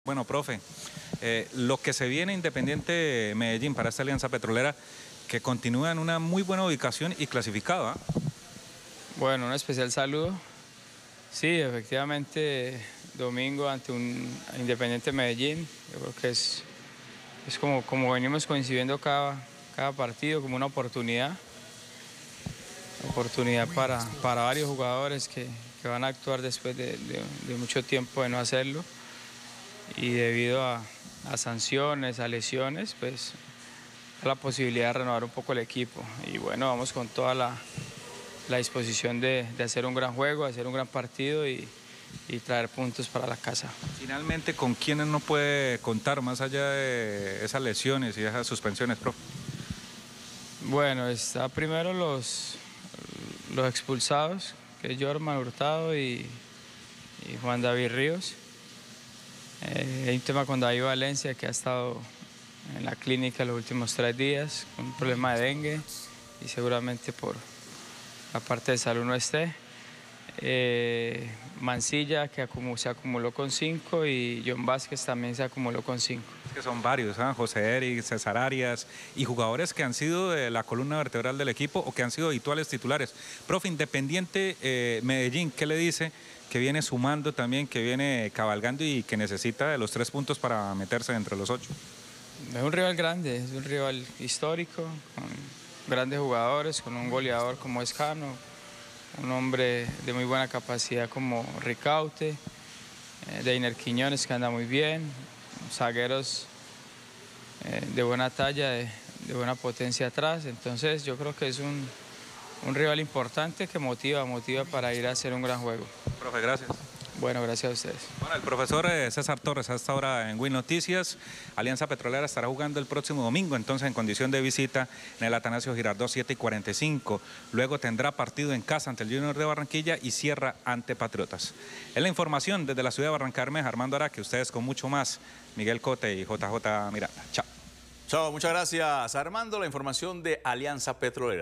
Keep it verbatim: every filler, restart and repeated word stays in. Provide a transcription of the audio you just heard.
Bueno, profe, eh, lo que se viene Independiente Medellín para esta alianza petrolera, que continúa en una muy buena ubicación y clasificada. Bueno, un especial saludo. Sí, efectivamente, domingo ante un Independiente Medellín, yo creo que es, es como, como venimos coincidiendo cada, cada partido, como una oportunidad, oportunidad para, para varios jugadores que, que van a actuar después de, de, de mucho tiempo de no hacerlo. Y debido a, a sanciones, a lesiones, pues a la posibilidad de renovar un poco el equipo. Y bueno, vamos con toda la, la disposición de, de hacer un gran juego, de hacer un gran partido y, y traer puntos para la casa. Finalmente, ¿con quiénes no puede contar más allá de esas lesiones y esas suspensiones, profe? Bueno, está primero los, los expulsados, que es Jorman Hurtado y, y Juan David Ríos. Eh, hay un tema con David Valencia, que ha estado en la clínica los últimos tres días con un problema de dengue y seguramente por la parte de salud no esté. Eh, Mancilla, que acumuló, se acumuló con cinco, y John Vázquez también se acumuló con cinco. Es que son varios, ¿eh? José Eric, César Arias y jugadores que han sido de la columna vertebral del equipo o que han sido habituales titulares. Profe, Independiente eh, Medellín, ¿qué le dice? Que viene sumando también, que viene cabalgando y que necesita de los tres puntos para meterse entre los ocho. Es un rival grande, es un rival histórico, con grandes jugadores, con un goleador como es Jano, un hombre de muy buena capacidad como Ricaute, eh, Deiner Quiñones, que anda muy bien, zagueros eh, de buena talla, de, de buena potencia atrás. Entonces yo creo que es un, un rival importante que motiva, motiva para ir a hacer un gran juego. Profe, gracias. Bueno, gracias a ustedes. Bueno, el profesor César Torres a esta hora en Win Noticias. Alianza Petrolera estará jugando el próximo domingo, entonces en condición de visita en el Atanasio Girardot siete y cuarenta y cinco. Luego tendrá partido en casa ante el Junior de Barranquilla y cierra ante Patriotas. Es la información desde la ciudad de Barranca Bermeja. Armando Araque, ustedes con mucho más. Miguel Cote y J J Miranda. Chao. Chao, muchas gracias, Armando. La información de Alianza Petrolera.